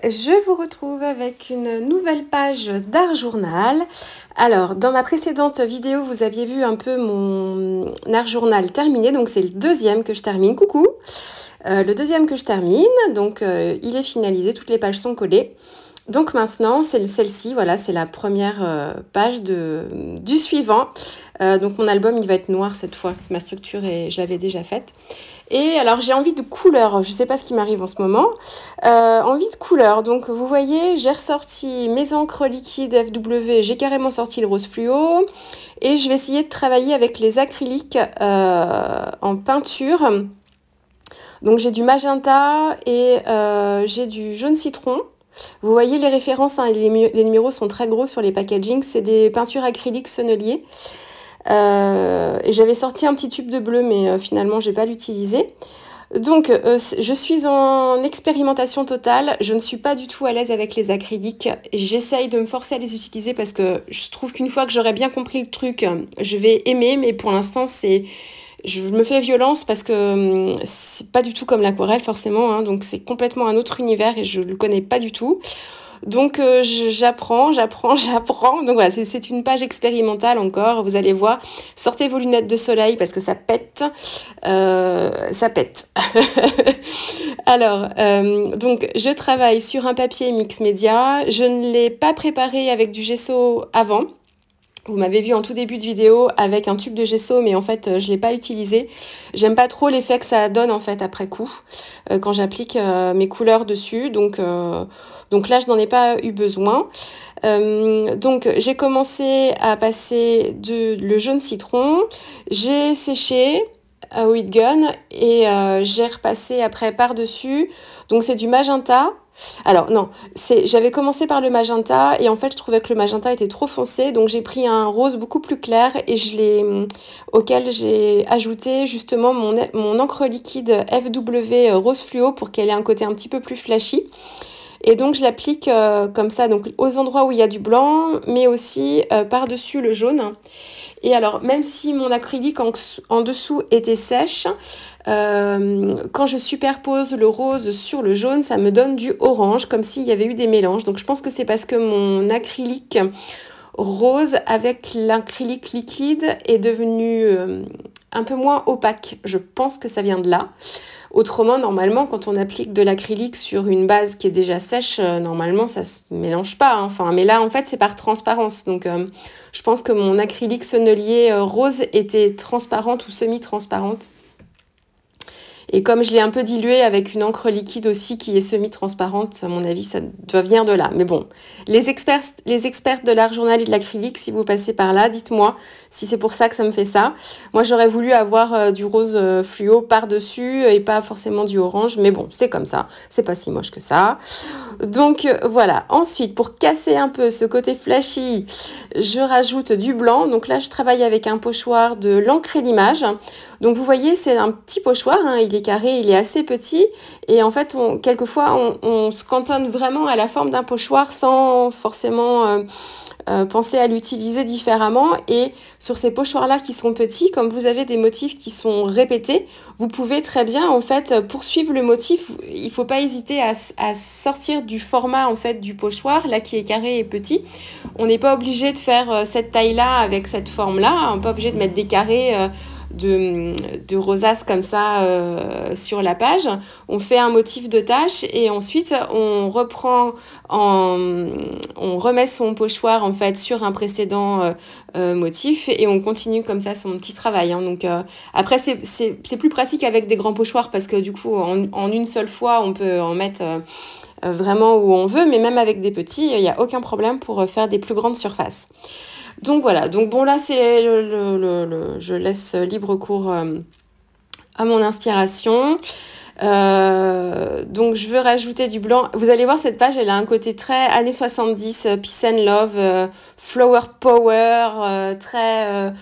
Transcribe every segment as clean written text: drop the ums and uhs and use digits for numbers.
je vous retrouve avec une nouvelle page d'Art Journal. Alors, dans ma précédente vidéo, vous aviez vu un peu mon Art Journal terminé, donc c'est le deuxième que je termine. Coucou! Le deuxième que je termine, donc il est finalisé, toutes les pages sont collées. Donc maintenant, c'est celle-ci, voilà, c'est la première page du suivant. Donc mon album, il va être noir cette fois, parce que ma structure, je l'avais déjà faite. Et alors j'ai envie de couleur, je ne sais pas ce qui m'arrive en ce moment, envie de couleur. Donc vous voyez, j'ai ressorti mes encres liquides FW, j'ai carrément sorti le rose fluo. Et je vais essayer de travailler avec les acryliques en peinture. Donc j'ai du magenta et j'ai du jaune citron. Vous voyez les références, hein, les numéros sont très gros sur les packagings, c'est des peintures acryliques sennelier. Et j'avais sorti un petit tube de bleu, mais finalement j'ai pas l'utilisé. Donc je suis en expérimentation totale, je ne suis pas du tout à l'aise avec les acryliques. J'essaye de me forcer à les utiliser parce que je trouve qu'une fois que j'aurai bien compris le truc, je vais aimer, mais pour l'instant je me fais violence parce que c'est pas du tout comme l'aquarelle forcément, hein, donc c'est complètement un autre univers et je le connais pas du tout. Donc j'apprends. Donc voilà, c'est une page expérimentale encore, vous allez voir. Sortez vos lunettes de soleil parce que ça pète. Ça pète. Alors, donc je travaille sur un papier mix média. Je ne l'ai pas préparé avec du gesso avant. Vous m'avez vu en tout début de vidéo avec un tube de gesso, mais en fait, je ne l'ai pas utilisé. J'aime pas trop l'effet que ça donne en fait après coup, quand j'applique mes couleurs dessus. Donc là, je n'en ai pas eu besoin. Donc, j'ai commencé à passer le jaune citron. J'ai séché au heat gun et j'ai repassé après par-dessus. Donc, c'est du magenta. Alors non, j'avais commencé par le magenta et en fait je trouvais que le magenta était trop foncé, donc j'ai pris un rose beaucoup plus clair et auquel j'ai ajouté justement mon encre liquide FW rose fluo pour qu'elle ait un côté un petit peu plus flashy. Et donc je l'applique comme ça, donc aux endroits où il y a du blanc, mais aussi par-dessus le jaune. Et alors, même si mon acrylique en dessous était sèche, quand je superpose le rose sur le jaune, ça me donne du orange, comme s'il y avait eu des mélanges. Donc je pense que c'est parce que mon acrylique rose avec l'acrylique liquide est devenu un peu moins opaque. Je pense que ça vient de là. Autrement, normalement, quand on applique de l'acrylique sur une base qui est déjà sèche, normalement, ça se mélange pas, hein. Enfin, mais là, en fait, c'est par transparence. Donc, je pense que mon acrylique sennelier rose était transparente ou semi-transparente. Et comme je l'ai un peu dilué avec une encre liquide aussi qui est semi-transparente, à mon avis, ça doit venir de là. Mais bon, les experts de l'art journal et de l'acrylique, si vous passez par là, dites-moi si c'est pour ça que ça me fait ça. Moi, j'aurais voulu avoir du rose fluo par-dessus et pas forcément du orange. Mais bon, c'est comme ça. C'est pas si moche que ça. Donc, voilà. Ensuite, pour casser un peu ce côté flashy, je rajoute du blanc. Donc là, je travaille avec un pochoir de l'encre et l'image. Donc, vous voyez, c'est un petit pochoir, hein, il est carré, il est assez petit. Et en fait, quelquefois, on se cantonne vraiment à la forme d'un pochoir sans forcément penser à l'utiliser différemment. Et sur ces pochoirs-là qui sont petits, comme vous avez des motifs qui sont répétés, vous pouvez très bien, en fait, poursuivre le motif. Il ne faut pas hésiter à sortir du format, en fait, du pochoir, là, qui est carré et petit. On n'est pas obligé de faire cette taille-là avec cette forme-là. On n'est pas obligé de mettre des carrés de rosaces comme ça sur la page. On fait un motif de tache et ensuite on remet son pochoir en fait sur un précédent motif et on continue comme ça son petit travail, hein. Donc après c'est plus pratique avec des grands pochoirs parce que du coup en une seule fois on peut en mettre vraiment où on veut, mais même avec des petits il n'y a aucun problème pour faire des plus grandes surfaces. Donc voilà, donc bon là c'est je laisse libre cours à mon inspiration. Donc je veux rajouter du blanc. Vous allez voir cette page, elle a un côté très années 70, peace and love, flower power, très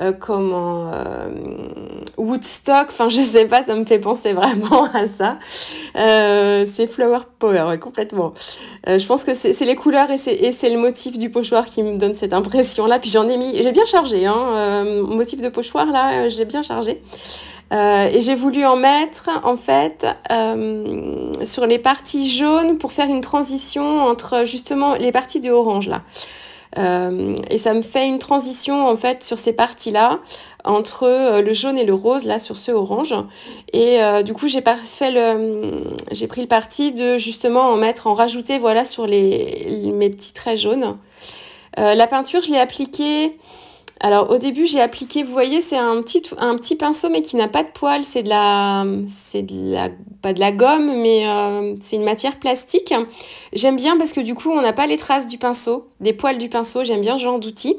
Woodstock, enfin je sais pas, ça me fait penser vraiment à ça. C'est flower power, ouais, complètement. Je pense que c'est les couleurs et c'est le motif du pochoir qui me donne cette impression là. Puis j'ai bien chargé, hein, motif de pochoir là, j'ai bien chargé. Et j'ai voulu en mettre en fait sur les parties jaunes pour faire une transition entre justement les parties de orange là. Et ça me fait une transition en fait sur ces parties-là entre le jaune et le rose là sur ce orange. Et du coup j'ai pris le parti de justement en rajouter voilà sur mes petits traits jaunes. La peinture je l'ai appliquée. Alors au début j'ai appliqué, vous voyez, c'est un petit pinceau mais qui n'a pas de poils, pas de la gomme, mais c'est une matière plastique. J'aime bien parce que du coup on n'a pas les traces du pinceau, des poils du pinceau, j'aime bien ce genre d'outil.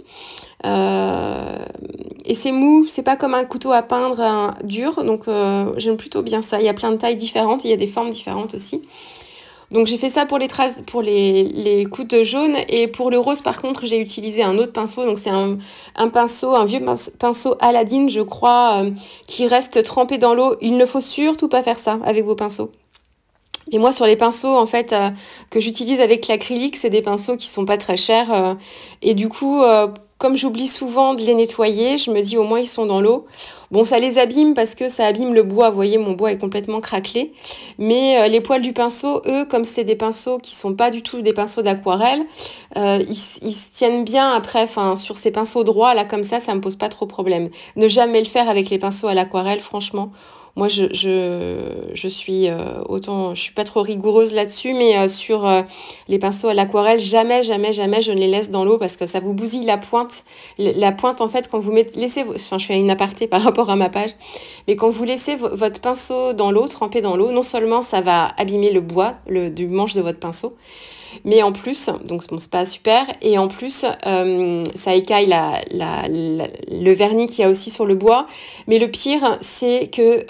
Et c'est mou, c'est pas comme un couteau à peindre dur, donc j'aime plutôt bien ça. Il y a plein de tailles différentes, il y a des formes différentes aussi. Donc j'ai fait ça pour les traces, pour les gouttes jaunes, et pour le rose par contre j'ai utilisé un autre pinceau. Donc c'est un pinceau, un vieux pinceau Aladdin je crois, qui reste trempé dans l'eau. Il ne faut surtout pas faire ça avec vos pinceaux. Et moi sur les pinceaux en fait que j'utilise avec l'acrylique, c'est des pinceaux qui sont pas très chers, et du coup comme j'oublie souvent de les nettoyer, je me dis au moins ils sont dans l'eau. Bon, ça les abîme parce que ça abîme le bois. Vous voyez, mon bois est complètement craquelé. Mais les poils du pinceau, eux, comme c'est des pinceaux qui sont pas du tout des pinceaux d'aquarelle, ils se tiennent bien après. Enfin, sur ces pinceaux droits, là, comme ça me pose pas trop problème. Ne jamais le faire avec les pinceaux à l'aquarelle, franchement. Moi, je suis je suis pas trop rigoureuse là-dessus, mais sur les pinceaux à l'aquarelle, jamais je ne les laisse dans l'eau parce que ça vous bousille la pointe. La pointe, en fait, quand vous je fais une aparté par rapport à ma page, mais quand vous laissez votre pinceau dans l'eau, trempé dans l'eau, non slement ça va abîmer le bois du manche de votre pinceau, mais en plus, donc bon, c'est pas super, et en plus ça écaille le vernis qu'il y a aussi sur le bois. Mais le pire, c'est que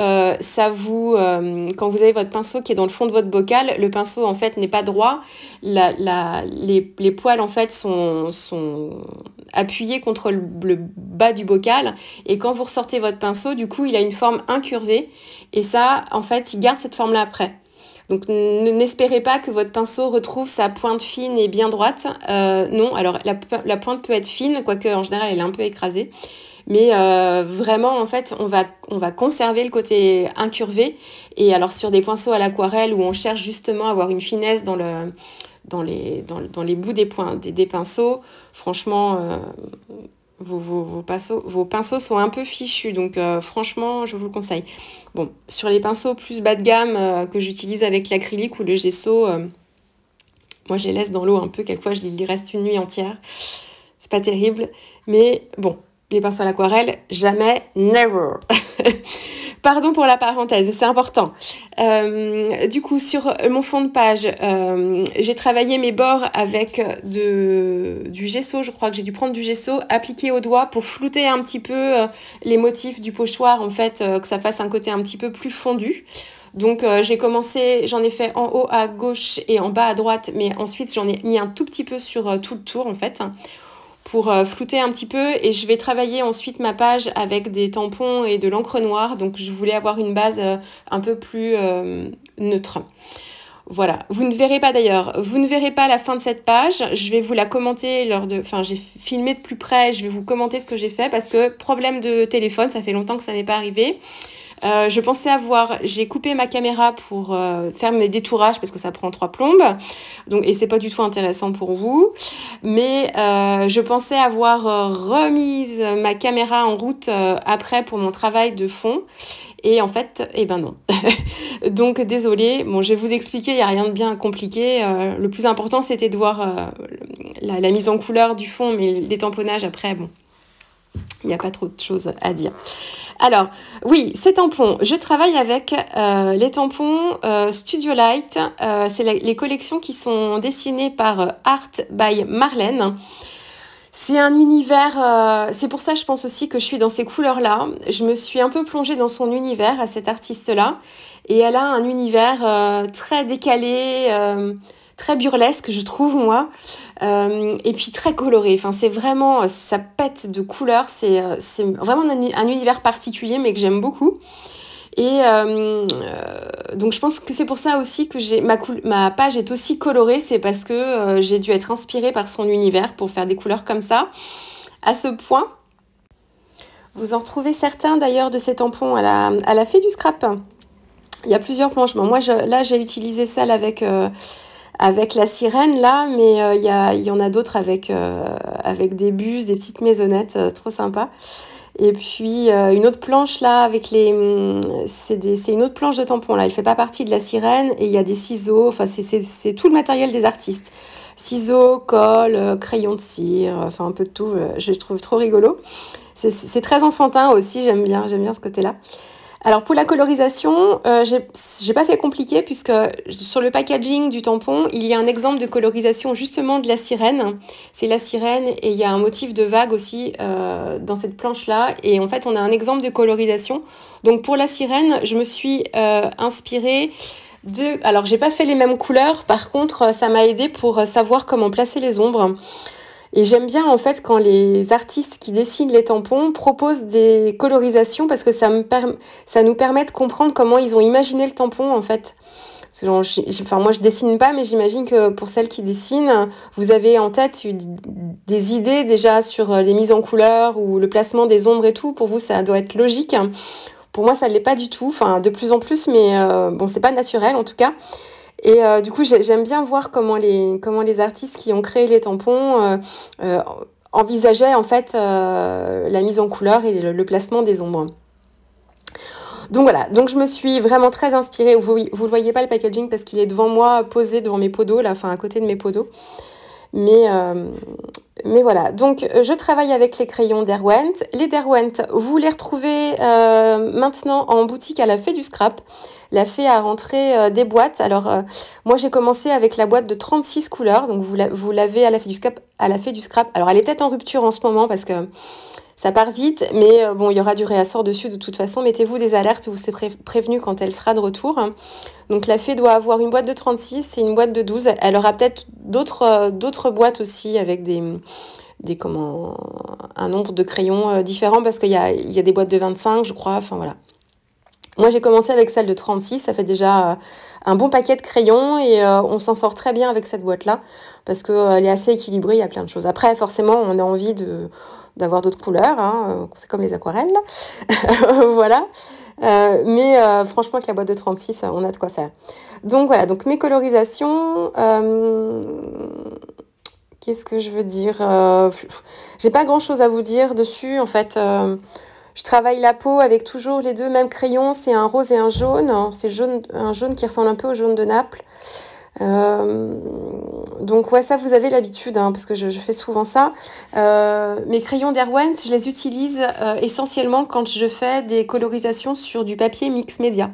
quand vous avez votre pinceau qui est dans le fond de votre bocal, le pinceau en fait n'est pas droit. Les poils en fait sont appuyés contre le bas du bocal, et quand vous ressortez votre pinceau, du coup il a une forme incurvée, et ça en fait il garde cette forme là après. Donc n'espérez pas que votre pinceau retrouve sa pointe fine et bien droite. Non, alors la pointe peut être fine, quoique en général elle est un peu écrasée. Mais vraiment, en fait, on va conserver le côté incurvé. Et alors sur des pinceaux à l'aquarelle où on cherche justement à avoir une finesse dans les bouts des pinceaux, franchement, vos pinceaux sont un peu fichus. Donc franchement, je vous le conseille. Bon, sur les pinceaux plus bas de gamme que j'utilise avec l'acrylique ou le gesso, moi je les laisse dans l'eau un peu. Quelquefois, il reste une nuit entière. C'est pas terrible. Mais bon, les pinceaux à l'aquarelle, jamais, never. Pardon pour la parenthèse, mais c'est important. Du coup, sur mon fond de page, j'ai travaillé mes bords avec du gesso. Je crois que j'ai dû prendre du gesso, appliquer au doigt pour flouter un petit peu les motifs du pochoir, en fait, que ça fasse un côté un petit peu plus fondu. Donc j'en ai fait en haut à gauche et en bas à droite, mais ensuite j'en ai mis un tout petit peu sur tout le tour, en fait, pour flouter un petit peu, et je vais travailler ensuite ma page avec des tampons et de l'encre noire. Donc je voulais avoir une base un peu plus neutre. Voilà, vous ne verrez pas la fin de cette page. Je vais vous la commenter j'ai filmé de plus près, je vais vous commenter ce que j'ai fait parce que problème de téléphone, ça fait longtemps que ça m'est pas arrivé. J'ai coupé ma caméra pour faire mes détourages parce que ça prend 3 plombes, donc, et c'est pas du tout intéressant pour vous. Mais je pensais avoir remis ma caméra en route après pour mon travail de fond. Et en fait, eh ben non. Donc désolée, bon, je vais vous expliquer, il n'y a rien de bien compliqué. Le plus important, c'était de voir la mise en couleur du fond, mais les tamponnages après, bon, il n'y a pas trop de choses à dire. Alors, oui, ces tampons, je travaille avec les tampons Studio Light. C'est les collections qui sont dessinées par Art by Marlène. C'est un univers, c'est pour ça je pense aussi que je suis dans ces couleurs-là. Je me suis un peu plongée dans son univers, à cette artiste-là. Et elle a un univers très décalé, très burlesque, je trouve, moi. Et puis très coloré. Enfin, c'est vraiment, ça pète de couleurs. C'est vraiment un univers particulier, mais que j'aime beaucoup. Et donc je pense que c'est pour ça aussi que ma page est aussi colorée. C'est parce que j'ai dû être inspirée par son univers pour faire des couleurs comme ça, à ce point. Vous en retrouvez certains d'ailleurs de ces tampons à la Fée du Scrap. Il y a plusieurs planches. Bon, moi, là, j'ai utilisé celle avec la sirène, là, mais il y en a d'autres avec des bus, des petites maisonnettes, trop sympa. Et puis, une autre planche, là, c'est une autre planche de tampon, là. Elle fait pas partie de la sirène, et il y a des ciseaux. Enfin, c'est tout le matériel des artistes. Ciseaux, colle, crayon de cire, enfin, un peu de tout. Je trouve trop rigolo. C'est très enfantin aussi, j'aime bien ce côté-là. Alors pour la colorisation, j'ai pas fait compliqué puisque sur le packaging du tampon, il y a un exemple de colorisation justement de la sirène. C'est la sirène et il y a un motif de vague aussi dans cette planche-là. Et en fait, on a un exemple de colorisation. Donc pour la sirène, je me suis inspirée de... Alors j'ai pas fait les mêmes couleurs, par contre ça m'a aidé pour savoir comment placer les ombres. Et j'aime bien en fait quand les artistes qui dessinent les tampons proposent des colorisations parce que ça nous permet de comprendre comment ils ont imaginé le tampon en fait. Parce que enfin, moi je dessine pas, mais j'imagine que pour celles qui dessinent, vous avez en tête des idées déjà sur les mises en couleur ou le placement des ombres et tout. Pour vous, ça doit être logique. Pour moi, ça l'est pas du tout. Enfin, de plus en plus, mais bon, c'est pas naturel en tout cas. Et du coup, j'aime bien voir comment les artistes qui ont créé les tampons envisageaient en fait la mise en couleur et le placement des ombres. Donc voilà, donc je me suis vraiment très inspirée. Vous le voyez pas le packaging parce qu'il est devant moi, posé devant mes pots d'eau, là, enfin à côté de mes pots d'eau. Mais voilà, donc je travaille avec les crayons Derwent. Les Derwent, vous les retrouvez maintenant en boutique à la Fée du Scrap. La Fée a rentré des boîtes. Alors moi j'ai commencé avec la boîte de 36 couleurs, donc vous l'avez à la Fée du Scrap. Alors elle est peut-être en rupture en ce moment parce que ça part vite, mais bon, il y aura du réassort dessus de toute façon. Mettez-vous des alertes, vous serez prévenu quand elle sera de retour. Donc la Fée doit avoir une boîte de 36 et une boîte de 12. Elle aura peut-être d'autres boîtes aussi avec un nombre de crayons différents parce qu'il y a des boîtes de 25, je crois. Enfin voilà. Moi, j'ai commencé avec celle de 36. Ça fait déjà un bon paquet de crayons et on s'en sort très bien avec cette boîte-là parce qu'elle est assez équilibrée, il y a plein de choses. Après, forcément, on a envie d'avoir d'autres couleurs, hein. C'est comme les aquarelles. Voilà. Mais franchement, avec la boîte de 36, on a de quoi faire. Donc voilà, donc mes colorisations... qu'est-ce que je veux dire j'ai pas grand-chose à vous dire dessus, en fait. Je travaille la peau avec toujours les deux mêmes crayons, c'est un rose et un jaune. C'est un jaune qui ressemble un peu au jaune de Naples. Donc ouais, ça vous avez l'habitude, hein, parce que je fais souvent ça. Mes crayons Derwent, je les utilise essentiellement quand je fais des colorisations sur du papier mix média.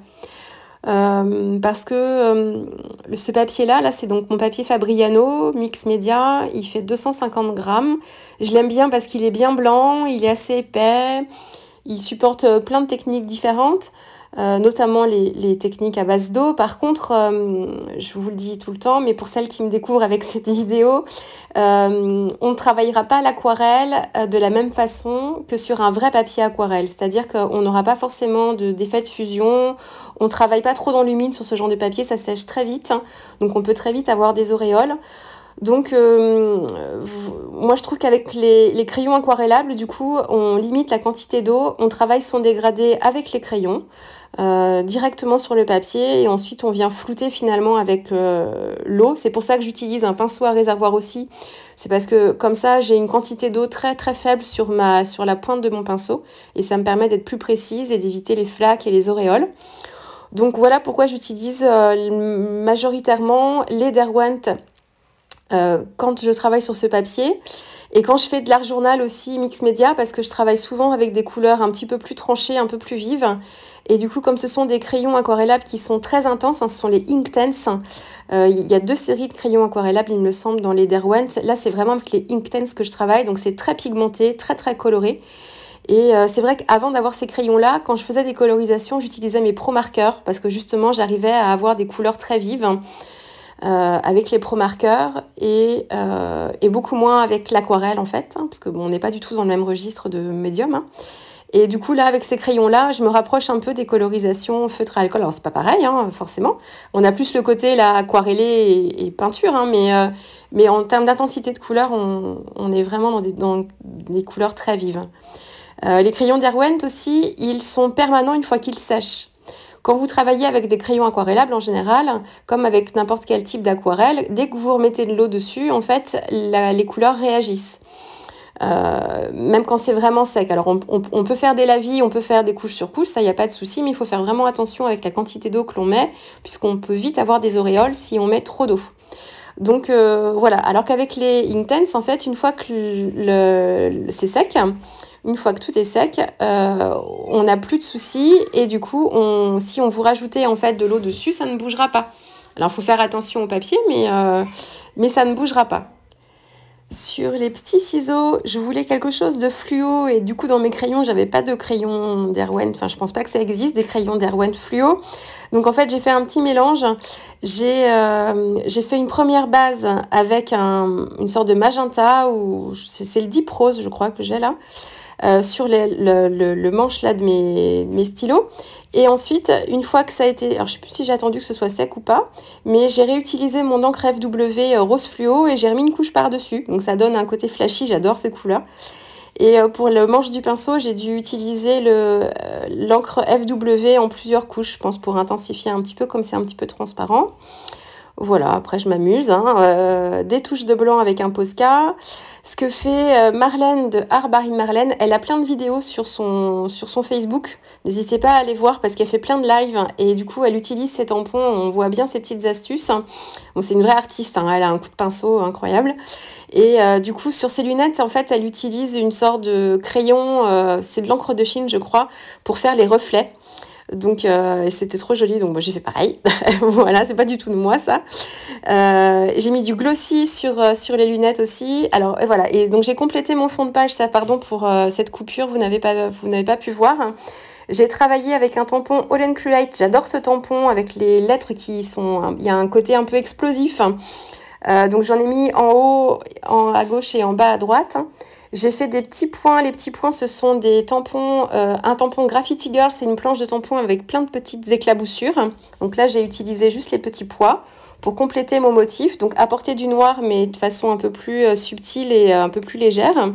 Parce que ce papier-là, c'est donc mon papier Fabriano mix média, il fait 250 grammes. Je l'aime bien parce qu'il est bien blanc, il est assez épais, il supporte plein de techniques différentes. Notamment les techniques à base d'eau. Par contre, je vous le dis tout le temps, mais pour celles qui me découvrent avec cette vidéo, on ne travaillera pas l'aquarelle de la même façon que sur un vrai papier aquarelle. C'est-à-dire qu'on n'aura pas forcément d'effet de fusion, on ne travaille pas trop dans l'humide sur ce genre de papier, ça sèche très vite, hein, donc on peut très vite avoir des auréoles. Donc, moi, je trouve qu'avec les crayons aquarellables, du coup, on limite la quantité d'eau, on travaille son dégradé avec les crayons, directement sur le papier, et ensuite, on vient flouter finalement avec l'eau. C'est pour ça que j'utilise un pinceau à réservoir aussi. C'est parce que, comme ça, j'ai une quantité d'eau très, très faible sur la pointe de mon pinceau, et ça me permet d'être plus précise et d'éviter les flaques et les auréoles. Donc, voilà pourquoi j'utilise majoritairement les Derwent quand je travaille sur ce papier, et quand je fais de l'art journal aussi mix média, parce que je travaille souvent avec des couleurs un petit peu plus tranchées, un peu plus vives, et du coup comme ce sont des crayons aquarellables qui sont très intenses, hein, ce sont les Inktense, il y a 2 séries de crayons aquarellables il me semble dans les Derwent. Là c'est vraiment avec les Inktense que je travaille, donc c'est très pigmenté, très très coloré. Et c'est vrai qu'avant d'avoir ces crayons-là, quand je faisais des colorisations, j'utilisais mes Pro Markers parce que justement j'arrivais à avoir des couleurs très vives avec les Pro Markers et beaucoup moins avec l'aquarelle en fait, hein, parce que bon, on n'est pas du tout dans le même registre de médium. Hein. Et du coup là, avec ces crayons-là, je me rapproche un peu des colorisations feutre à alcool. Alors c'est pas pareil, hein, forcément. On a plus le côté là aquarellé et peinture, hein, mais en termes d'intensité de couleur, on est vraiment dans des couleurs très vives. Les crayons Derwent aussi, ils sont permanents une fois qu'ils sèchent. Quand vous travaillez avec des crayons aquarellables en général, comme avec n'importe quel type d'aquarelle, dès que vous remettez de l'eau dessus, en fait, les couleurs réagissent. Même quand c'est vraiment sec. Alors on peut faire des lavis, on peut faire des couches sur couches, ça il n'y a pas de souci, mais il faut faire vraiment attention avec la quantité d'eau que l'on met, puisqu'on peut vite avoir des auréoles si on met trop d'eau. Donc voilà, alors qu'avec les Inktense, en fait, une fois que c'est sec, une fois que tout est sec, on n'a plus de soucis et du coup, si on vous rajoutait en fait de l'eau dessus, ça ne bougera pas. Alors, il faut faire attention au papier, mais ça ne bougera pas. Sur les petits ciseaux, je voulais quelque chose de fluo et du coup, dans mes crayons, j'avais pas de crayon Derwent. Enfin, je pense pas que ça existe, des crayons Derwent fluo. Donc, en fait, j'ai fait un petit mélange. J'ai fait une première base avec une sorte de magenta, ou c'est le Deep Rose, je crois, que j'ai là. Sur le manche là de mes stylos. Et ensuite, une fois que ça a été... Alors, je sais plus si j'ai attendu que ce soit sec ou pas, mais j'ai réutilisé mon encre FW rose fluo et j'ai remis une couche par-dessus. Donc, ça donne un côté flashy, j'adore ces couleurs. Et pour le manche du pinceau, j'ai dû utiliser l'encre FW en plusieurs couches, je pense, pour intensifier un petit peu, comme c'est un petit peu transparent. Voilà, après je m'amuse, hein. Des touches de blanc avec un Posca. Ce que fait Marlène de Art by Marlène, elle a plein de vidéos sur son Facebook. N'hésitez pas à aller voir parce qu'elle fait plein de lives et du coup elle utilise ses tampons, on voit bien ses petites astuces. Bon, c'est une vraie artiste, hein. Elle a un coup de pinceau incroyable. Et du coup sur ses lunettes, en fait, elle utilise une sorte de crayon, c'est de l'encre de Chine je crois, pour faire les reflets. Donc c'était trop joli, donc moi j'ai fait pareil. Voilà, c'est pas du tout de moi ça. J'ai mis du glossy sur les lunettes aussi. Alors et voilà, et donc j'ai complété mon fond de page, ça pardon pour cette coupure, vous n'avez pas pu voir. J'ai travaillé avec un tampon All Create, j'adore ce tampon avec les lettres qui sont, il y a un côté un peu explosif. Donc j'en ai mis en haut, à gauche et en bas à droite. J'ai fait des petits points. Les petits points, ce sont des tampons. Un tampon Graffiti Girl, c'est une planche de tampons avec plein de petites éclaboussures. Donc là, j'ai utilisé juste les petits pois pour compléter mon motif. Donc apporter du noir, mais de façon un peu plus subtile et un peu plus légère.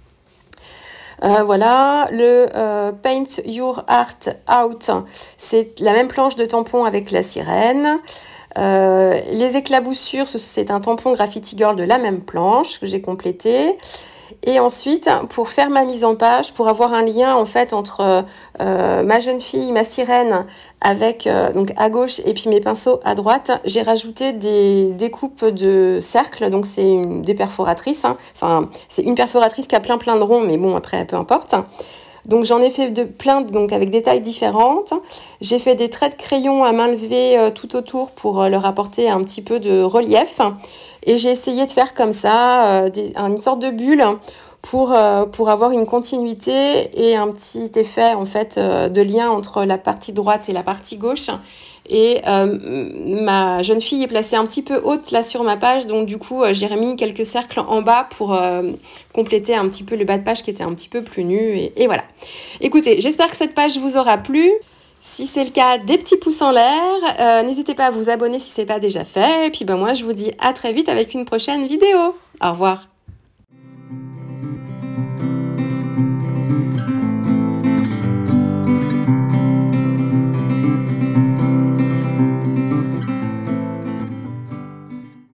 Voilà, le Paint Your Art Out, c'est la même planche de tampon avec la sirène. Les éclaboussures, c'est un tampon Graffiti Girl de la même planche que j'ai complété. Et ensuite, pour faire ma mise en page, pour avoir un lien en fait entre ma jeune fille, ma sirène, avec donc à gauche et puis mes pinceaux à droite, j'ai rajouté des découpes de cercles. Donc c'est des perforatrices. Hein. Enfin, c'est une perforatrice qui a plein de ronds, mais bon après peu importe. Donc j'en ai fait plein donc avec des tailles différentes. J'ai fait des traits de crayon à main levée tout autour pour leur apporter un petit peu de relief. Et j'ai essayé de faire comme ça une sorte de bulle pour avoir une continuité et un petit effet en fait de lien entre la partie droite et la partie gauche. Et ma jeune fille est placée un petit peu haute là sur ma page, donc du coup j'ai remis quelques cercles en bas pour compléter un petit peu le bas de page qui était un petit peu plus nu et voilà. Écoutez, j'espère que cette page vous aura plu. Si c'est le cas, des petits pouces en l'air. N'hésitez pas à vous abonner si ce n'est pas déjà fait. Et puis moi je vous dis à très vite avec une prochaine vidéo. Au revoir.